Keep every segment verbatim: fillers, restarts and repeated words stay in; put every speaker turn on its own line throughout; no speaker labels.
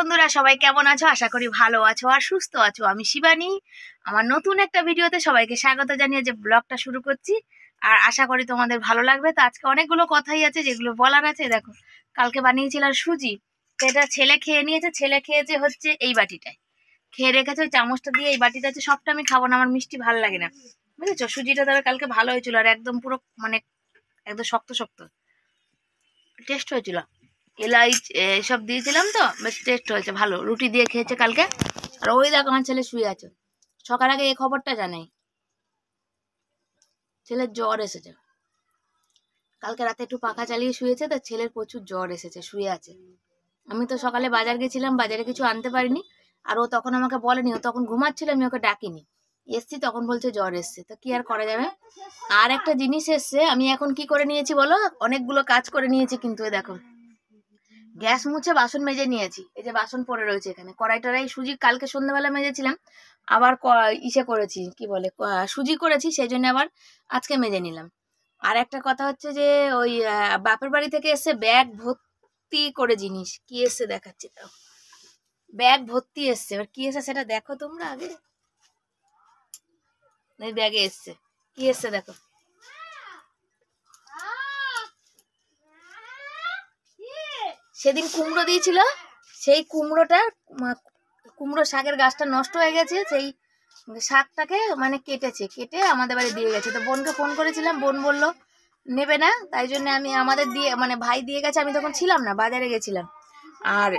বন্ধুরা, সবাই কেমন আছো? আশা করি ভালো আছো আর সুস্থ আছো। আমি শিবানী, আমার নতুন একটা ভিডিওতে সবাইকে স্বাগত জানিয়ে যে ব্লগটা শুরু করছি। আর আশা করি তোমাদের ভালো লাগবে। তো আজকে অনেকগুলো কথাই আছে যেগুলো বলার আছে। দেখো, কালকে বানিয়েছিলাম সুজি, সেটা ছেলে খেয়ে নিয়েছে। ছেলে খেয়েছে হচ্ছে এই বাটিটায়, খেয়ে রেখেছে ওই চামচটা দিয়ে। এই বাটিটা আছে, সবটা আমি খাবো না, আমার মিষ্টি ভালো লাগে না, বুঝেছো? সুজিটা তবে কালকে ভালো হয়েছিল আর একদম পুরো মানে একদম শক্ত শক্ত টেস্ট হয়েছিল। এলাইচ এসব দিয়েছিলাম তো, বেশ টেস্ট হয়েছে, ভালো। রুটি দিয়ে খেয়েছে কালকে। আর ওই দেখো, আমার ছেলে শুয়ে আছে। সকাল আগে এই খবরটা জানাই, ছেলের জ্বর এসেছে। কালকে রাতে একটু পাখা চালিয়ে শুয়েছে, তো ছেলের প্রচুর জ্বর এসেছে, শুয়ে আছে। আমি তো সকালে বাজার গেছিলাম, বাজারে কিছু আনতে পারিনি। আর ও তখন আমাকে বলেনি, ও তখন ঘুমাচ্ছিল, আমি ওকে ডাকিনি। এসছি তখন বলছে জ্বর এসছে, তো কি আর করা যাবে। আর একটা জিনিস এসছে, আমি এখন কি করে নিয়েছি বলো? অনেকগুলো কাজ করে নিয়েছি, কিন্তু এ দেখো, গ্যাস মুছে বাসন মেজে নিয়েছি। এই যে বাসন পড়ে রয়েছে এখানে, কড়াই টড়াই সুজি কালকে সন্ধ্যাবেলা মেজেছিলাম, আবার ইসে করেছি, কি বলে, সুজি করেছি, সেই জন্য আবার আজকে মেজে নিলাম। আর একটা কথা হচ্ছে যে ওই বাপের বাড়ি থেকে এসে ব্যাগ ভর্তি করে জিনিস কি এসছে দেখাচ্ছি। তাও ব্যাগ ভর্তি এসছে, এবার কি এসছে সেটা দেখো তোমরা আগে। এই ব্যাগে এসছে, কি এসছে দেখো। সেদিন কুমড়ো দিয়েছিল, সেই কুমড়োটা, কুমড়ো শাকের গাছটা নষ্ট হয়ে গেছে, সেই শাকটাকে মানে কেটেছে, কেটে আমাদের বাড়ি দিয়ে গেছে। তো বোনকে ফোন করেছিলাম, বোন বললো নেবে না, তাই জন্য আমি আমাদের দিয়ে মানে ভাই দিয়ে গেছে, আমি তখন ছিলাম না, বাজারে গেছিলাম। আর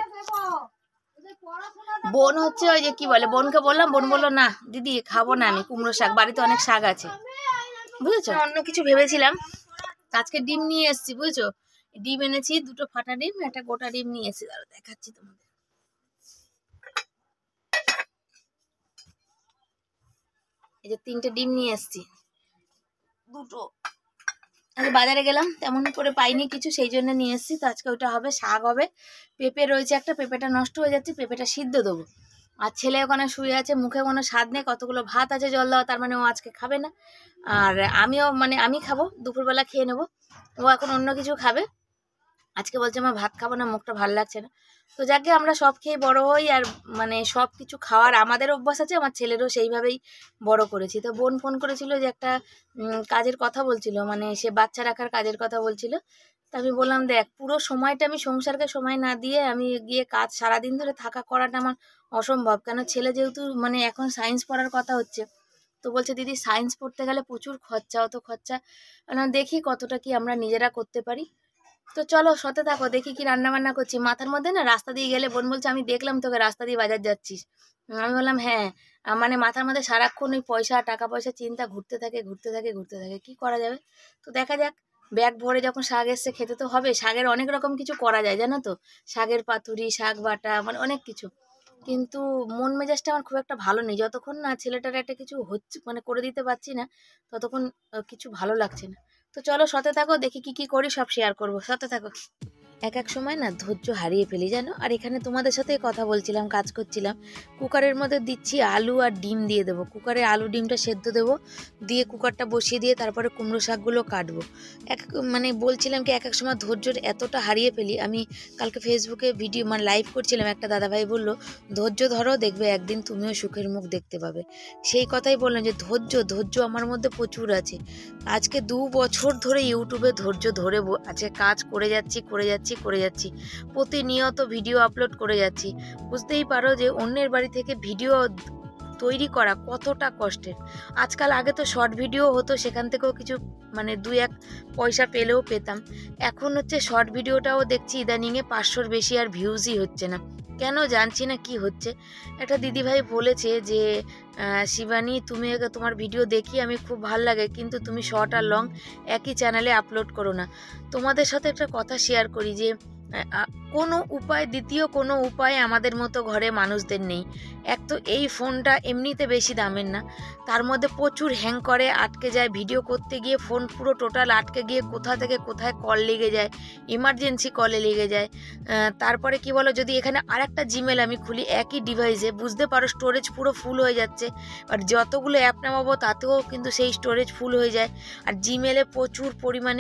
বোন হচ্ছে ওই যে কি বলে, বোনকে বললাম, বোন বললো না দিদি খাবো না আমি কুমড়ো শাক, বাড়িতে অনেক শাক আছে, বুঝেছো? অন্য কিছু ভেবেছিলাম। আজকে ডিম নিয়ে এসেছি, বুঝেছো? ডিম এনেছি, দুটো ফাটা ডিম, একটা গোটা ডিম নিয়ে এসেছি, দাঁড়াও দেখাচ্ছি তোমাদের। এই যে তিনটে ডিম নিয়ে এসেছি, দুটো। আজকে বাজারে গেলাম, তেমন করে পাইনি কিছু, সেই জন্য নিয়ে এসেছি। তো আজকে ওইটা হবে, শাক হবে, পেঁপে রয়েছে একটা, পেঁপেটা নষ্ট হয়ে যাচ্ছে, পেঁপেটা সিদ্ধ দেবো। আর ছেলে ওখানে শুয়ে আছে, মুখে কোনো স্বাদ নেই, কতগুলো ভাত আছে জল দেওয়া, তার মানে ও আজকে খাবে না। আর আমিও মানে আমি খাবো, দুপুরবেলা খেয়ে নেবো, ও এখন অন্য কিছু খাবে। আজকে বলছে আমার ভাত খাবো না, মুখটা ভালো লাগছে না। তো যাকে আমরা সব খেয়ে বড় হই, আর মানে সব কিছু খাওয়ার আমাদের অভ্যাস আছে, আমার ছেলেরও সেইভাবেই বড় করেছি। তো বোন ফোন করেছিল যে একটা কাজের কথা বলছিল, মানে সে বাচ্চা রাখার কাজের কথা বলছিল। তা আমি বললাম দেখ, পুরো সময়টা আমি সংসারকে সময় না দিয়ে আমি গিয়ে কাজ সারাদিন ধরে থাকা করাটা আমার অসম্ভব। কেন, ছেলে যেহেতু মানে এখন সায়েন্স পড়ার কথা হচ্ছে, তো বলছে দিদি সায়েন্স পড়তে গেলে প্রচুর খরচা, অত খরচা দেখি কতটা কি আমরা নিজেরা করতে পারি। তো চলো সাথে থাকো, দেখি কি রান্না বান্না করছি। মাথার মধ্যে না রাস্তা দিয়ে গেলে বোন বলছে আমি দেখলাম তোকে রাস্তা দিয়ে বাজার যাচ্ছিস। আমি বললাম হ্যাঁ, মানে মাথার মধ্যে সারাক্ষণ ওই পয়সা টাকা পয়সা চিন্তা ঘুরতে থাকে ঘুরতে থাকে ঘুরতে থাকে কি করা যাবে। তো দেখা যাক, ব্যাগ ভরে যখন শাক এসছে খেতে তো হবে। শাকের অনেক রকম কিছু করা যায় জানো তো, শাকের পাতুরি, শাক বাটা, মানে অনেক কিছু। কিন্তু মন মেজাজটা আমার খুব একটা ভালো নেই, যতক্ষণ না ছেলেটার একটা কিছু হচ্ছে মানে করে দিতে পারছি না, ততক্ষণ কিছু ভালো লাগছে না। তো চলো সাথে থাকো, দেখি কি কি করি, সব শেয়ার করবো, সাথে থাকো। এক এক সময় না ধৈর্য হারিয়ে ফেলি জানো। আর এখানে তোমাদের সাথে কথা বলছিলাম, কাজ করছিলাম, কুকারের মধ্যে দিচ্ছি আলু আর ডিম দিয়ে দেবো। কুকারে আলু ডিমটা সেদ্ধ দেবো, দিয়ে কুকারটা বসিয়ে দিয়ে তারপরে কুমড়ো শাকগুলো কাটবো। এক মানে বলছিলাম কি, এক এক সময় ধৈর্যর এতটা হারিয়ে ফেলি। আমি কালকে ফেসবুকে ভিডিও মানে লাইভ করছিলাম, একটা দাদাভাই বললো ধৈর্য ধরো, দেখবে একদিন তুমিও সুখের মুখ দেখতে পাবে। সেই কথাই বললাম যে ধৈর্য ধৈর্য আমার মধ্যে প্রচুর আছে। আজকে দু বছর ধরে ইউটিউবে ধৈর্য ধরে আজকে কাজ করে যাচ্ছি করে যাচ্ছি করে যাচ্ছি প্রতিনিয়ত ভিডিও আপলোড করে যাচ্ছি। বুঝতেই পারো যে অন্যের বাড়ি থেকে ভিডিও তৈরি করা কতটা কষ্টের। আজকাল আগে তো শর্ট ভিডিও হতো, সেখান থেকেও কিছু মানে দুই এক পয়সা পেলেও পেতাম। এখন হচ্ছে শর্ট ভিডিওটাও দেখছি ইদানিংয়ে পাঁচশোর বেশি আর ভিউজই হচ্ছে না, কেন জানছি না কি হচ্ছে। একটা দিদিভাই বলেছে যে শিবানী তুমি তোমার ভিডিও দেখি আমি খুব ভালো লাগে, কিন্তু তুমি শর্ট আর লং একই চ্যানেলে আপলোড করো না। তোমাদের সাথে একটা কথা শেয়ার করি যে কোনো উপায় দ্বিতীয় কোনো উপায় আমাদের মতো ঘরে মানুষদের নেই। এক তো এই ফোনটা এমনিতে বেশি দামের না, তার মধ্যে প্রচুর হ্যাং করে, আটকে যায়, ভিডিও করতে গিয়ে ফোন পুরো টোটাল আটকে গিয়ে কোথা থেকে কোথায় কল লেগে যায়, ইমার্জেন্সি কলে লেগে যায়। তারপরে কি বলো, যদি এখানে আরেকটা জিমেল আমি খুলি একই ডিভাইসে, বুঝতে পারো স্টোরেজ পুরো ফুল হয়ে যাচ্ছে। আর যতগুলো অ্যাপ নামাবো তাতেও কিন্তু সেই স্টোরেজ ফুল হয়ে যায়। আর জিমেলে প্রচুর পরিমাণে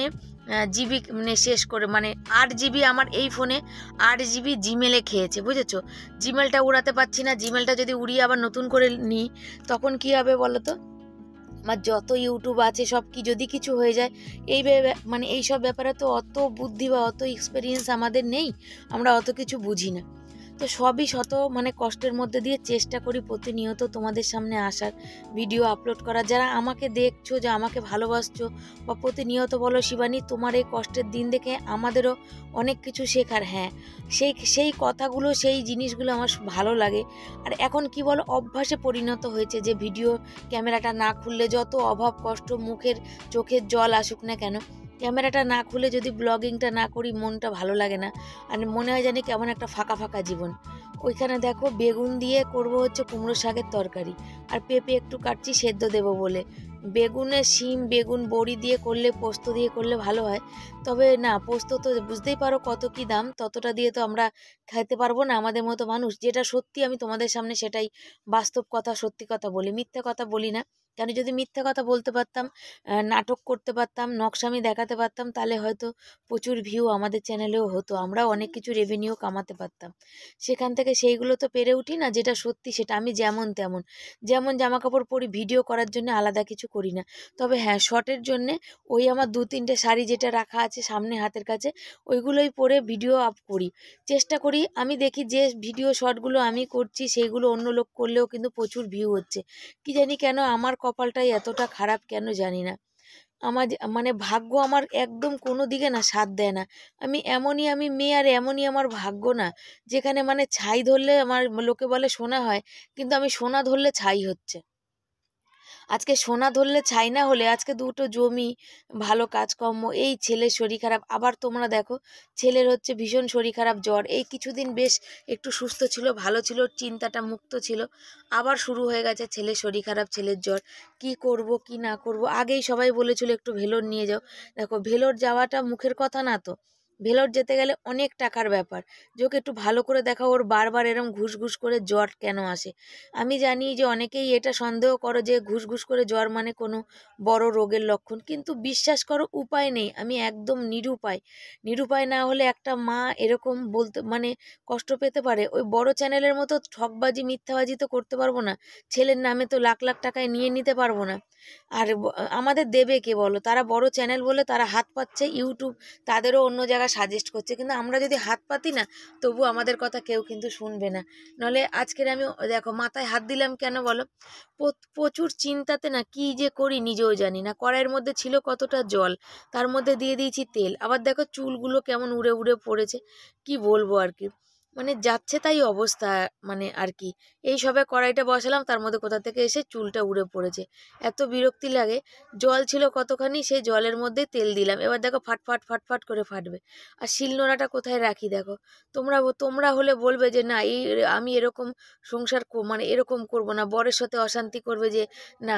জিবি মানে শেষ করে, মানে আট জিবি আমার এই ফোনে আট জিবি জিমেলে খেয়েছে, বুঝেছো? জিমেলটা উড়াতে পারছি না। জিমেলটা যদি উড়িয়ে আবার নতুন করে নিই তখন কি হবে বলো তো? আমার যত ইউটিউব আছে সব কি যদি কিছু হয়ে যায়, এই মানে এই সব ব্যাপারে তো অত বুদ্ধি বা অত এক্সপিরিয়েন্স আমাদের নেই, আমরা অত কিছু বুঝি না। তো সবই শত মানে কষ্টের মধ্যে দিয়ে চেষ্টা করি প্রতিনিয়ত তোমাদের সামনে আসার, ভিডিও আপলোড করার। যারা আমাকে দেখছো, যা আমাকে ভালোবাসছো বা প্রতিনিয়ত বলো শিবানী তোমার এই কষ্টের দিন দেখে আমাদেরও অনেক কিছু শেখার, হ্যাঁ সেই সেই কথাগুলো সেই জিনিসগুলো আমার ভালো লাগে। আর এখন কি বলো, অভ্যাসে পরিণত হয়েছে যে ভিডিও ক্যামেরাটা না খুললে যত অভাব কষ্ট মুখের চোখের জল আসুক না কেন, ক্যামেরাটা না খুলে যদি ব্লগিংটা না করি মনটা ভালো লাগে না, আর মনে হয় জানি কেমন একটা ফাঁকা ফাঁকা জীবন। ওইখানে দেখো বেগুন দিয়ে করব হচ্ছে কুমড়ো শাকের তরকারি, আর পেঁপে একটু কাটছি সেদ্ধ দেবো বলে। বেগুনে শিম বেগুন বড়ি দিয়ে করলে, পোস্ত দিয়ে করলে ভালো হয়, তবে না পোস্ত তো বুঝতেই পারো কত কি দাম, ততটা দিয়ে তো আমরা খাইতে পারবো না আমাদের মতো মানুষ। যেটা সত্যি আমি তোমাদের সামনে সেটাই বাস্তব কথা, সত্যি কথা বলি, মিথ্যে কথা বলি না। কেন যদি মিথ্যে কথা বলতে পারতাম, নাটক করতে পারতাম, নকশামি দেখাতে পারতাম, তাহলে হয়তো প্রচুর ভিউ আমাদের চ্যানেলেও হতো, আমরাও অনেক কিছু রেভিনিউ কামাতে পারতাম। সেখান থেকে সেইগুলো তো পেরে উঠি না, যেটা সত্যি সেটা আমি যেমন তেমন, যেমন জামা কাপড় পরি ভিডিও করার জন্য আলাদা কিছু করি না। তবে হ্যাঁ শর্টের জন্যে ওই আমার দু তিনটে শাড়ি যেটা রাখা আছে সামনে হাতের কাছে, ওইগুলোই পরে ভিডিও আপ করি, চেষ্টা করি। আমি দেখি যে ভিডিও শর্টগুলো আমি করছি সেইগুলো অন্য লোক করলেও কিন্তু প্রচুর ভিউ হচ্ছে। কি জানি কেন আমার কপালটাই এতটা খারাপ কেন জানি না। আমার মানে ভাগ্য আমার একদম কোনো দিকে না সাথ দেয় না। আমি এমনই আমি মেয়ে, আর এমনই আমার ভাগ্য না, যেখানে মানে ছাই ধরলে আমার লোকে বলে সোনা হয়, কিন্তু আমি সোনা ধরলে ছাই হচ্ছে। আজকে সোনা ধরলে ছাই না হলে আজকে দুটো জমি, ভালো কাজকর্ম, এই ছেলের শরীর খারাপ, আবার তোমরা দেখো ছেলের হচ্ছে ভীষণ শরীর খারাপ, জ্বর। এই কিছুদিন বেশ একটু সুস্থ ছিল, ভালো ছিল, চিন্তাটা মুক্ত ছিল, আবার শুরু হয়ে গেছে ছেলের শরীর খারাপ, ছেলের জ্বর। কি করব কি না করব, আগেই সবাই বলেছিল একটু ভেলোর নিয়ে যাও। দেখো ভেলোর যাওয়াটা মুখের কথা না তো, ভেলোর যেতে গেলে অনেক টাকার ব্যাপার, যে ওকে একটু ভালো করে দেখা, ওর বারবার এরম ঘুষ ঘুষ করে জ্বর কেন আসে। আমি জানি যে অনেকেই এটা সন্দেহ করো যে ঘুষ ঘুষ করে জ্বর মানে কোনো বড় রোগের লক্ষণ, কিন্তু বিশ্বাস করো উপায় নেই, আমি একদম নিরুপায়। নিরুপায় না হলে একটা মা এরকম বলতে মানে কষ্ট পেতে পারে? ওই বড় চ্যানেলের মতো ঠকবাজি মিথ্যাবাজি তো করতে পারবো না, ছেলের নামে তো লাখ লাখ টাকায় নিয়ে নিতে পারবো না। আর আমাদের দেবে কে বলো? তারা বড় চ্যানেল বলে তারা হাত পাচ্ছে, ইউটিউব তাদেরও অন্য জায়গায় সাজেস্ট করছে, কিন্তু আমরা যদি হাত পাতি না তবু আমাদের কথা কেউ কিন্তু শুনবে না। নলে আজকের আমি দেখো মাথায় হাত দিলাম কেন বলো? প্রচুর চিন্তাতে না কি যে করি নিজেও জানি না। কড়াইয়ের মধ্যে ছিল কতটা জল, তার মধ্যে দিয়ে দিয়েছি তেল, আবার দেখো চুলগুলো কেমন উড়ে উড়ে পড়েছে, কি বলবো আর কি, মানে যাচ্ছে তাই অবস্থা, মানে আর কি। এই সবে কড়াইটা বসালাম, তার মধ্যে কোথা থেকে এসে চুলটা উড়ে পড়েছে, এত বিরক্তি লাগে। জল ছিল কতখানি, সেই জলের মধ্যে তেল দিলাম, এবার দেখো ফাটফাট ফাটফাট করে ফাটবে। আর শিলনোড়াটা কোথায় রাখি দেখো। তোমরা তোমরা হলে বলবে যে না এই আমি এরকম সংসার মানে এরকম করব না, বরের সাথে অশান্তি করবে যে না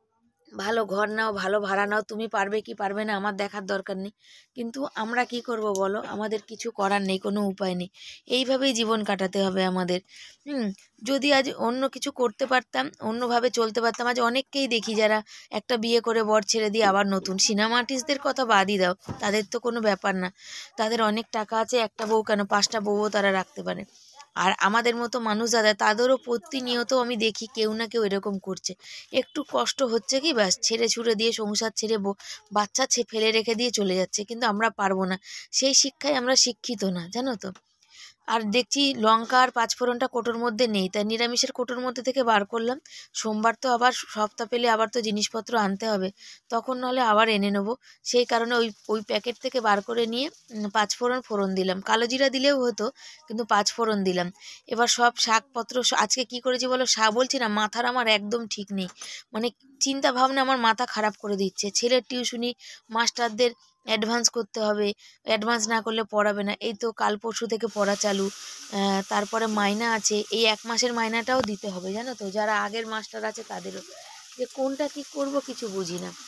ভালো ঘর নাও, ভালো ভাড়া নাও, তুমি পারবে কি পারবে না আমার দেখার দরকার নেই। কিন্তু আমরা কি করব বলো, আমাদের কিছু করার নেই, কোনো উপায় নেই, এইভাবেই জীবন কাটাতে হবে আমাদের। হুম যদি আজ অন্য কিছু করতে পারতাম, অন্যভাবে চলতে পারতাম, আজ অনেককেই দেখি যারা একটা বিয়ে করে বর ছেড়ে দিয়ে আবার নতুন, সিনেমা আর্টিস্টদের কথা বাদই দাও, তাদের তো কোনো ব্যাপার না, তাদের অনেক টাকা আছে, একটা বউ কেন পাঁচটা বউও তারা রাখতে পারে। আর আমাদের মতো মানুষ যারা, তাদেরও প্রতিনিয়ত আমি দেখি কেউ না কেউ এরকম করছে, একটু কষ্ট হচ্ছে কি ব্যাস ছেড়ে ছুড়ে দিয়ে সংসার ছেড়ে বাচ্চা ছে ফেলে রেখে দিয়ে চলে যাচ্ছে, কিন্তু আমরা পারবো না, সেই শিক্ষায় আমরা শিক্ষিত না, জানো তো। আর দেখছি লঙ্কা আর পাঁচফোড়নটা কোটোর মধ্যে নেই, তাই নিরামিষের কোটোর মধ্যে থেকে বার করলাম। সোমবার তো আবার সপ্তাহ পেলে আবার তো জিনিসপত্র আনতে হবে, তখন নাহলে আবার এনে নেবো, সেই কারণে ওই ওই প্যাকেট থেকে বার করে নিয়ে পাঁচফোড়ন ফোড়ন দিলাম, কালো জিরা দিলেও হতো কিন্তু পাঁচফোড়ন দিলাম। এবার সব শাকপত্র আজকে কি করেছি বলো, শাক বলছি না মাথার আমার একদম ঠিক নেই, মানে চিন্তা ভাবনা আমার মাথা খারাপ করে দিচ্ছে। ছেলের টিউশনি মাস্টারদের অ্যাডভান্স করতে হবে, অ্যাডভান্স না করলে পড়াবে না, এই তো কাল পরশু থেকে পড়া চালু, তারপরে মাইনা আছে, এই এক মাসের মাইনাটাও দিতে হবে জানো তো, যারা আগের মাস্টার আছে তাদেরও, যে কোনটা কি করব কিছু বুঝি না।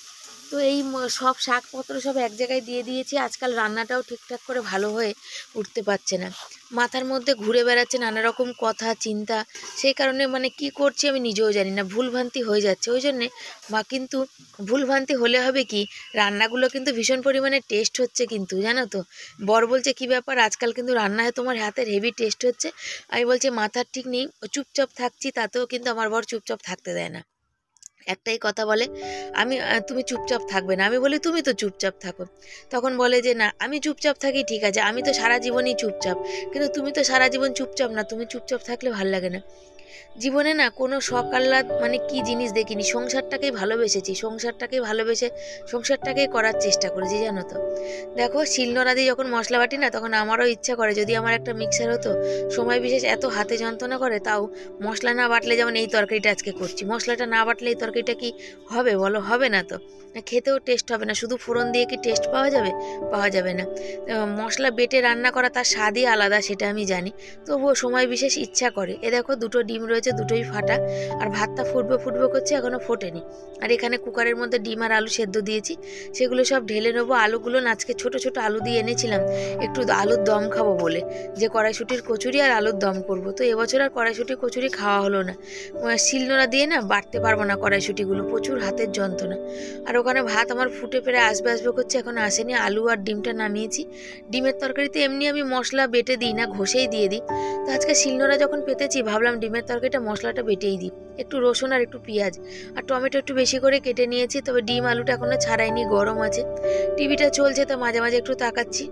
তো এই সব শাকপত্র সব এক জায়গায় দিয়ে দিয়েছি। আজকাল রান্নাটাও ঠিকঠাক করে ভালো হয়ে উঠতে পারছে না, মাথার মধ্যে ঘুরে বেড়াচ্ছে নানা রকম কথা চিন্তা, সেই কারণে মানে কি করছি আমি নিজেও জানি না, ভুলভ্রান্তি হয়ে যাচ্ছে। ওই জন্যে মা কিন্তু ভুলভ্রান্তি হলে হবে কি, রান্নাগুলো কিন্তু ভীষণ পরিমাণে টেস্ট হচ্ছে কিন্তু, জানো তো। বর বলছে কি ব্যাপার, আজকাল কিন্তু রান্নায় তোমার হাতের হেভি টেস্ট হচ্ছে। আমি বলছি মাথার ঠিক নেই, চুপচাপ থাকছি, তাতেও কিন্তু আমার বর চুপচাপ থাকতে দেয় না। একটাই কথা বলে, আমি তুমি চুপচাপ থাকবে না, আমি বলি তুমি তো চুপচাপ থাকো। তখন বলে যে না আমি চুপচাপ থাকি, ঠিক আছে, আমি তো সারা জীবনই চুপচাপ, কিন্তু তুমি তো সারা জীবন চুপচাপ না, তুমি চুপচাপ থাকলে ভাল লাগে না। জীবনে না কোনো শখ আহ্লাদ মানে কি জিনিস দেখিনি, সংসারটাকেই ভালোবেসেছি, সংসারটাকেই ভালোবেসে সংসারটাকেই করার চেষ্টা করেছি, জানো তো। দেখো শিলনোড়া দিয়ে যখন মশলা বাটি না, তখন আমারও ইচ্ছা করে যদি আমার একটা মিক্সার হতো। সময় বিশেষ এত হাতে যন্ত্রণা করে, তাও মশলা না বাটলে, যেমন এই তরকারিটা আজকে করছি, মশলাটা না বাটলে এই তরকারিটা কি হবে বলো, হবে না তো, খেতেও টেস্ট হবে না। শুধু ফোড়ন দিয়ে কি টেস্ট পাওয়া যাবে, পাওয়া যাবে না। মশলা বেটে রান্না করা তার স্বাদই আলাদা, সেটা আমি জানি, তবুও সময় বিশেষ ইচ্ছা করে। এ দেখো দুটো ডিম রয়েছে, দুটোই ফাটা, আর ভাতটা ফুটবো ফুটবো করছে, এখনো ফোটেনি। আর এখানে কুকারের মধ্যে ডিম আর আলু সেদ্ধ দিয়েছি, সেগুলো সব ঢেলে নেবো। আলুগুলো আজকে ছোট ছোট আলু দিয়ে এনেছিলাম, একটু আলুর দম খাবো বলে, যে কড়াইশুটির কচুরি আর আলুর দম করব। তো এবছর আর কড়াইশুটির কচুরি খাওয়া হলো না, শিলনোড়া দিয়ে না বাটতে পারবো না কড়াইশুটিগুলো, প্রচুর হাতের যন্ত্রণা। আর ওখানে ভাত আমার ফুটে পেরে আসবে আসবে করছে, এখন আসেনি। আলু আর ডিমটা নামিয়েছি। ডিমের তরকারিতে এমনি আমি মশলা বেটে দিই না, ঘষেই দিয়ে দিই। তো আজকে শিলনোড়া যখন পেতেছি, ভাবলাম ডিমের তরকারিটা মশলাটা বেটেই দিই, একটু রসুন আর একটু পেঁয়াজ আর টমেটো একটু বেশি করে কেটে নিয়েছি। তবে ডিম আলুটা এখনো ছাড়াইনি, গরম আছে। টিভিটা চলছে, তো মাঝে মাঝে একটু তাকাচ্ছি।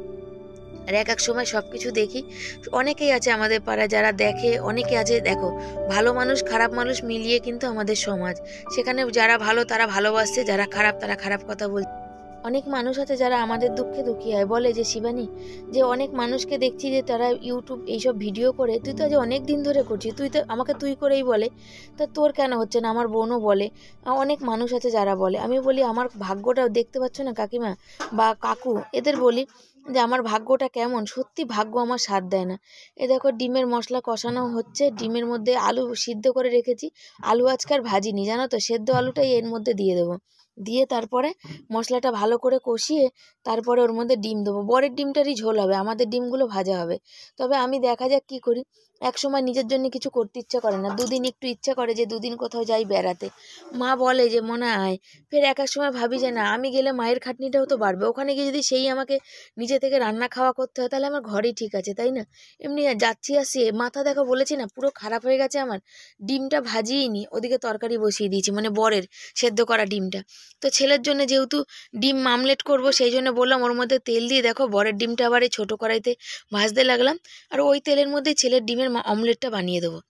আর এক এক সময় সব কিছু দেখি। অনেকেই আছে আমাদের পাড়ায় যারা দেখে, অনেকে আছে, দেখো ভালো মানুষ খারাপ মানুষ মিলিয়ে কিন্তু আমাদের সমাজ। সেখানে যারা ভালো তারা ভালোবাসছে, যারা খারাপ তারা খারাপ কথা বলছে। অনেক মানুষ আছে যারা আমাদের দুঃখে দুঃখী হয়, বলে যে শিবানী, যে অনেক মানুষকে দেখছি যে তারা ইউটিউব এইসব ভিডিও করে, তুই তো আজ অনেক দিন ধরে করছিস, তুই তো আমাকে তুই করেই বলে, তা তোর কেন হচ্ছে না। আমার বোনও বলে, অনেক মানুষ আছে যারা বলে। আমি বলি আমার ভাগ্যটাও দেখতে পাচ্ছ না কাকিমা বা কাকু, এদের বলি যে আমার ভাগ্যটা কেমন, সত্যি ভাগ্য আমার সাথ দেয় না। এ দেখো ডিমের মশলা কষানো হচ্ছে, ডিমের মধ্যে আলু সিদ্ধ করে রেখেছি, আলু আজকাল ভাজিনি, জানো তো, সেদ্ধ আলুটাই এর মধ্যে দিয়ে দেবো, দিয়ে তারপরে মশলাটা ভালো করে কষিয়ে তারপরে ওর মধ্যে ডিম দেবো। বরের ডিমটারই ঝোল হবে, আমাদের ডিমগুলো ভাজা হবে। তবে আমি দেখা যাক কি করি, এক সময় নিজের জন্য কিছু করতে ইচ্ছা করে না, দুদিন একটু ইচ্ছা করে যে দুদিন কোথাও যাই বেড়াতে, মা বলে যে মনে আয়, ফের এক এক সময় ভাবি যে না আমি গেলে মায়ের খাটনিটাও তো বাড়বে, ওখানে গিয়ে যদি সেই আমাকে নিজে থেকে রান্না খাওয়া করতে হয়, তাহলে আমার ঘরেই ঠিক আছে, তাই না। এমনি যাচ্ছি আসছি, মাথা দেখো বলেছি না পুরো খারাপ হয়ে গেছে আমার, ডিমটা ভাজিই নি, ওদিকে তরকারি বসিয়ে দিয়েছি, মানে বরের সেদ্ধ করা ডিমটা। তো ছেলের জন্য যেহেতু ডিম মামলেট করব, সেই জন্য বললাম ওর মধ্যে তেল দিয়ে, দেখো বরের ডিমটা আবার এই ছোটো কড়াইতে ভাজতে লাগলাম, আর ওই তেলের মধ্যে ছেলের ডিমের অমলেটটা বানিয়ে দেবো।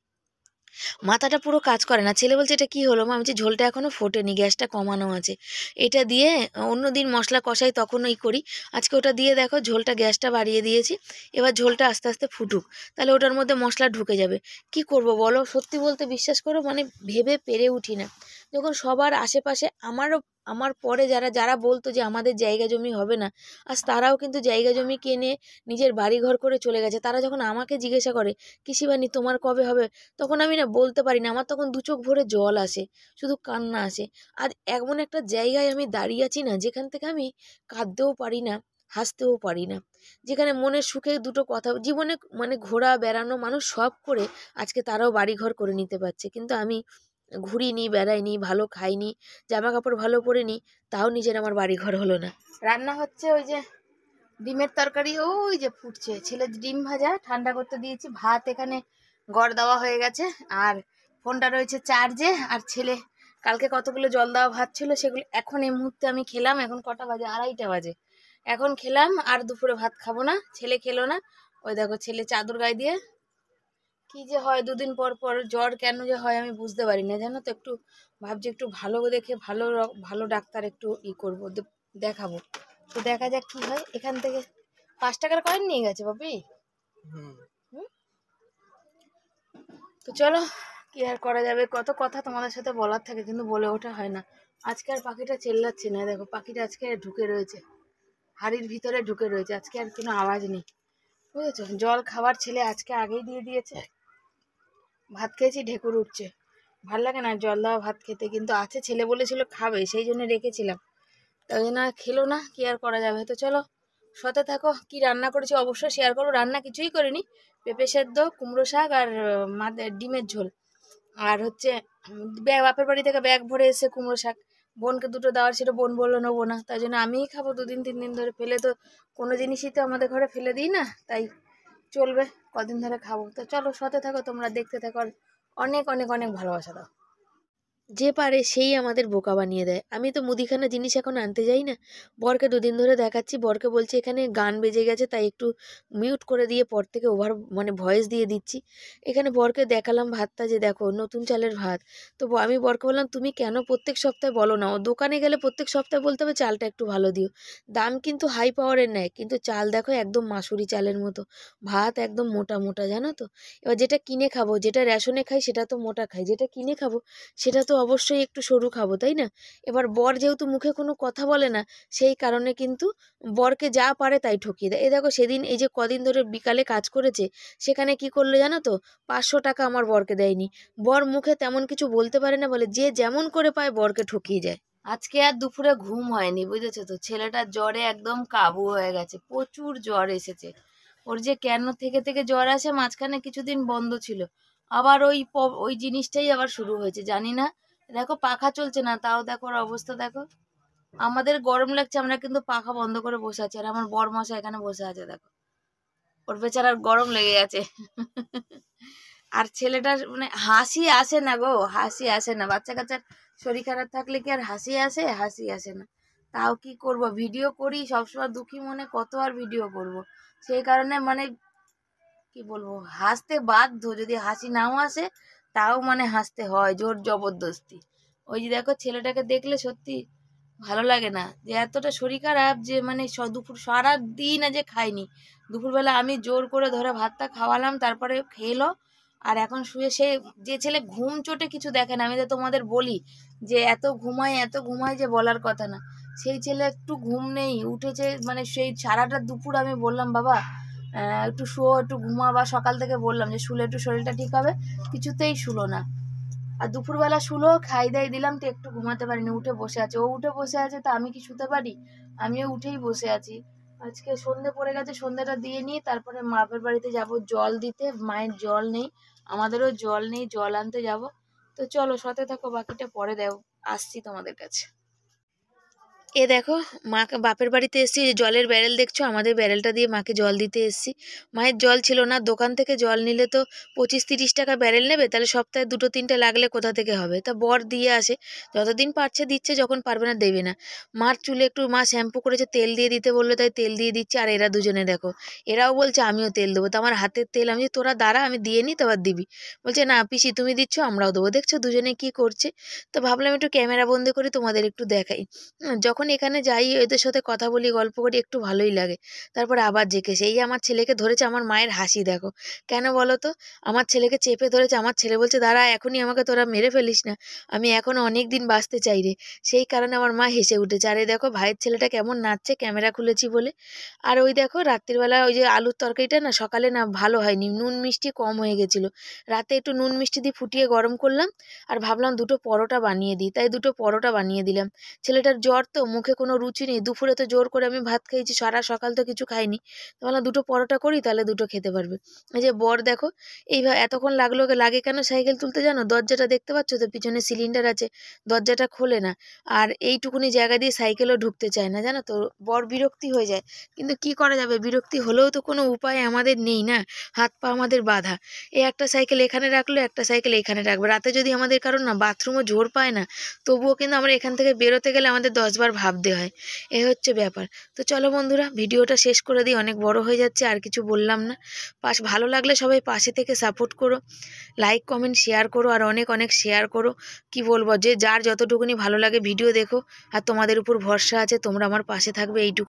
মাথাটা পুরো কাজ করে না। ছেলে বলছে এটা কি হলো মা, আমি বলছি ঝোলটা এখনও ফোটেনি, গ্যাসটা কমানো আছে, এটা দিয়ে অন্য দিন মশলা কষাই তখন ওই করি, আজকে ওটা দিয়ে দেখো ঝোলটা গ্যাসটা বাড়িয়ে দিয়েছি। এবার ঝোলটা আস্তে আস্তে ফুটুক, তাহলে ওটার মধ্যে মশলা ঢুকে যাবে। কি করব বলো, সত্যি বলতে বিশ্বাস করো মানে ভেবে পেরে উঠি না। যখন সবার আশেপাশে আমারও, আমার পরে যারা যারা বলতো যে আমাদের জায়গা জমি হবে না, আজ তারাও কিন্তু জায়গা জমি কিনে নিজের বাড়ি ঘর করে চলে গেছে। তারা যখন আমাকে জিজ্ঞাসা করে কি শিবানী তোমার কবে হবে, তখন আমি না বলতে পারি না, আমার তখন দু চোখ ভরে জল আসে, শুধু কান্না আসে। আর এমন একটা জায়গায় আমি দাঁড়িয়ে আছি না, যেখান থেকে আমি কাঁদতেও পারি না, হাসতেও পারি না, যেখানে মনের সুখে দুটো কথা, জীবনে মানে ঘোরা বেড়ানো মানুষ সব করে আজকে তারাও বাড়ি ঘর করে নিতে পারছে, কিন্তু আমি ঘুরিনি, বেড়াইনি, ভালো খাইনি, জামা কাপড় ভালো পরিনি, তাও নিজের আমার বাড়ি ঘর হলো না। রান্না হচ্ছে ওই যে ডিমের তরকারি, ওই যে ফুটছে, ছেলে ডিম ভাজা ঠান্ডা করতে দিয়েছি, ভাত এখানে গড় দেওয়া হয়ে গেছে, আর ফোনটা রয়েছে চার্জে, আর ছেলে কালকে কতগুলো জল দেওয়া ভাত ছিল সেগুলো এখন এই মুহূর্তে আমি খেলাম। এখন কটা বাজে, আড়াইটা বাজে, এখন খেলাম, আর দুপুরে ভাত খাবো না, ছেলে খেলো না। ওই দেখো ছেলে চাদর গায়ে দিয়ে, কি যে হয় দুদিন পর পর জ্বর কেন যে হয় আমি বুঝতে পারি না, জানো তো। একটু ভাবছি একটু ভালো দেখে ভালো ভালো ডাক্তার একটু ই করবো, দেখাবো, তো দেখা যাক কি হয়। এখান থেকে পাঁচ টাকার কয়েন নিয়ে গেছে বাপি। হুম, তো চলো কি আর করা যাবে, কত কথা তোমাদের সাথে বলার থাকে কিন্তু বলে ওঠা হয় না। আজকে আর পাখিটা চেল্লাচ্ছে না, দেখো পাখিটা আজকে ঢুকে রয়েছে, হাড়ির ভিতরে ঢুকে রয়েছে, আজকে আর কোনো আওয়াজ নেই, বুঝেছো। জল খাবার ছেলে আজকে আগেই দিয়ে দিয়েছে, ভাত খেয়েছি ঢেকুর উঠছে, ভাল লাগে না জল দেওয়া ভাত খেতে, কিন্তু আছে ছেলে বলেছিল খাবে, সেই জন্য রেখেছিলাম। তাই জন্য আর খেলো না, কি আর করা যাবে। তো চলো সাথে থাকো, কি রান্না করেছি অবশ্যই শেয়ার করো। রান্না কিছুই করিনি, পেঁপে সেদ্ধ, কুমড়ো শাক আর মাদের ডিমের ঝোল। আর হচ্ছে ব্যাগ বাপের বাড়ি থেকে ব্যাগ ভরে এসে কুমড়ো শাক, বোনকে দুটো দেওয়ার ছিল, বোন বললো নেবো না, তাই জন্য আমিই খাবো। দুদিন তিন দিন ধরে ফেলে তো কোনো জিনিসই তো আমাদের ঘরে ফেলে দিই না, তাই চলবে, কদিন ধরে খাবো। তো চলো সাথে থাকো, তোমরা দেখতে থাকো, আর অনেক অনেক অনেক ভালোবাসা দাও। যে পারে সেই আমাদের বোকা বানিয়ে দেয়। আমি তো মুদিখানা জিনিস এখন আনতে যাই না, বরকে দুদিন ধরে দেখাচ্ছি, বরকে বলছি এখানে গান বেজে গেছে তাই একটু মিউট করে দিয়ে পর থেকে ওভার মানে ভয়েস দিয়ে দিচ্ছি। এখানে বরকে দেখালাম ভাতটা, যে দেখো নতুন চালের ভাত। তো আমি বরকে বললাম তুমি কেন প্রত্যেক সপ্তাহে বলো না, ও দোকানে গেলে প্রত্যেক সপ্তাহে বলতে হবে চালটা একটু ভালো দিও। দাম কিন্তু হাই পাওয়ারের নেয়, কিন্তু চাল দেখো একদম মাসুরি চালের মতো, ভাত একদম মোটা মোটা, জানো তো। এবার যেটা কিনে খাবো, যেটা রেশনে খাই সেটা তো মোটা খাই, যেটা কিনে খাবো সেটা তো অবশ্যই একটু সরু খাবো, তাই না। এবার বর যেহেতু মুখে কোনো কথা বলে না, সেই কারণে কিন্তু বরকে যা পারে তাই ঠকিয়ে দেয়। এই দেখো সেদিন এই যে কদিন ধরে বিকালে কাজ করেছে, সেখানে কি করলো জানো তো, পাঁচশো টাকা আমার বরকে দেয়নি। বর মুখে তেমন কিছু বলতে পারে না বলে যে যেমন করে পায় বরকে ঠকিয়ে যায়। আজকে আর দুপুরে ঘুম হয়নি, বুঝেছো তো, ছেলেটার জ্বরে একদম কাবু হয়ে গেছে, প্রচুর জ্বর এসেছে ওর। যে কেন থেকে থেকে জ্বর আসে, মাঝখানে কিছুদিন বন্ধ ছিল, আবার ওই ওই জিনিসটাই আবার শুরু হয়েছে, জানি না। দেখো পাখা চলছে না, তাও দেখো ওর অবস্থা দেখো। আমাদের গরম লাগছে, আমরা কিন্তু পাখা বন্ধ করে বসে আছি, আর আমার বর মশা এখানে বসে আছে দেখো, ওর বেচারার গরম লেগে গেছে। আর ছেলেটার মানে হাসি আসে না গো, হাসি আসে না। বাচ্চা কাচ্চার শরীর খারাপ থাকলে কি আর হাসি আসে? হাসি আসে না। তাও কি করব, ভিডিও করি সবসময় দুঃখী মনে, কত আর ভিডিও করব। সেই কারণে মানে কি বলবো, হাসতে বাধ্য, যদি হাসি নাও আসে তাও মানে হাসতে হয় জোর জবরদস্তি। ওই যে দেখো ছেলেটাকে দেখলে সত্যি ভালো লাগে না, যে এতটা শরীর খারাপ যে মানে দুপুর সারা দিন আজ খাইনি। দুপুরবেলা আমি জোর করে ধরে ভাতটা খাওয়ালাম, তারপরে খেলো। আর এখন শুয়ে সে, যে ছেলে ঘুম চোটে কিছু দেখে না, আমি তো তোমাদের বলি যে এত ঘুমায় এত ঘুমায় যে বলার কথা না, সেই ছেলে একটু ঘুম নেই, উঠেছে মানে সেই সারাটা দুপুর আমি বললাম বাবা একটু শুয়ো, একটু ঘুমা, বা সকাল থেকে বললাম যে শুলে একটু শরীরটা ঠিক হবে, কিছুতেই শুলো না। আর দুপুরবেলা শুলো, খাই দাই দিলাম তো একটু ঘুমাতে পারিনি, উঠে বসে আছে। ও উঠে বসে আছে তো আমি কি শুতে পারি? আমিও উঠেই বসে আছি। আজকে সন্ধে পড়ে গেছে, সন্ধেটা দিয়ে নিয়ে তারপরে বাপের বাড়িতে যাব জল দিতে, মায়ের জল নেই, আমাদেরও জল নেই, জল আনতে যাব। তো চলো সাথে থাকো, বাকিটা পরে দাও, আসছি তোমাদের কাছে। এ দেখো মাকে বাপের বাড়িতে এসেছি, জলের ব্যারেল দেখছো, আমাদের ব্যারেলটা দিয়ে মাকে জল দিতে এসেছি। মায়ের জল ছিল না, দোকান থেকে জল নিলে তো পঁচিশ তিরিশ টাকা ব্যারেল নেবে, তাহলে সপ্তাহে দুটো তিনটে লাগলে কোথা থেকে হবে। তা বর দিয়ে আসে, যতদিন পারছে দিচ্ছে, যখন পারবে না দেবে না। মার চুলে একটু মা শ্যাম্পু করেছে, তেল দিয়ে দিতে বললো, তাই তেল দিয়ে দিচ্ছে। আর এরা দুজনে দেখো, এরাও বলছে আমিও তেল দেবো, তো আমার হাতের তেল, আমি তোরা দাঁড়া আমি দিয়ে নিই তো আবার দিবি। বলছে না পিসি তুমি দিচ্ছ আমরাও দেবো। দেখছো দুজনে কি করছে। তো ভাবলাম একটু ক্যামেরা বন্দি করে তোমাদের একটু দেখাই। যখন এখানে যাই এদের সাথে কথা বলি গল্প করি একটু ভালোই লাগে। তারপরে আবার জেকেছে, এই আমার ছেলেকে ধরেছে, আমার মায়ের হাসি দেখো। কেন বলো তো, আমার ছেলেকে চেপে ধরেছে, আমার ছেলে বলছে দাঁড়া এখনই আমাকে তোরা মেরে ফেলিস না, আমি এখনো অনেক দিন বাঁচতে চাই রে। সেই কারণে আমার মা হেসে উঠেছে। আর এই দেখো ভাইয়ের ছেলেটা কেমন নাচছে ক্যামেরা খুলেছি বলে। আর ওই দেখো রাত্রিবেলা ওই যে আলুর তরকারিটা না সকালে না ভালো হয়নি, নুন মিষ্টি কম হয়ে গেছিলো, রাতে একটু নুন মিষ্টি দিয়ে ফুটিয়ে গরম করলাম। আর ভাবলাম দুটো পরোটা বানিয়ে দিই, তাই দুটো পরোটা বানিয়ে দিলাম। ছেলেটার জ্বর তো, মুখে কোনো রুচি নেই, দুপুরে তো জোর করে আমি ভাত খেয়েছি, সারা সকাল তো কিছু খাইনি। তো বললাম দুটো পরোটা করি, তাহলে দুটো খেতে পারবে। এই যে বর দেখো এইভাবে এতক্ষণ লাগলো লাগে কেন সাইকেল তুলতে, জানো দরজাটা দেখতে পাচ্ছ তো, পিছনে সিলিন্ডার আছে, দরজাটা খোলে না। আর এইটুকুনি জায়গা দিয়ে সাইকেলও ঢুকতে চায় না, জানো তো, বর বিরক্তি হয়ে যায়। কিন্তু কি করা যাবে, বিরক্তি হলেও তো কোনো উপায় আমাদের নেই না, হাত পা আমাদের বাঁধা। এই একটা সাইকেল এখানে রাখলো, একটা সাইকেল এখানে রাখবে, রাতে যদি আমাদের কারণ না বাথরুমও জোর পায় না, তবুও কিন্তু আমরা এখান থেকে বেরোতে গেলে আমাদের দশবার ভাবতে হয়। এ হচ্ছে ব্যাপার। তো চলো বন্ধুরা ভিডিওটা শেষ করে দিই, অনেক বড় হয়ে যাচ্ছে, আর কিছু বললাম না। পাশ ভালো লাগলে সবাই পাশে থেকে সাপোর্ট করো, লাইক কমেন্ট শেয়ার করো, আর অনেক অনেক শেয়ার করো। কি বলবো, যে যার যতটুকুনি ভালো লাগে ভিডিও দেখো, আর তোমাদের উপর ভরসা আছে তোমরা আমার পাশে থাকবে, এইটুকু।